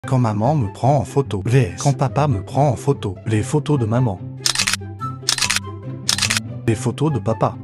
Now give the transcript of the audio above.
Quand maman me prend en photo. vs quand papa me prend en photo. Les photos de maman. Les photos de papa.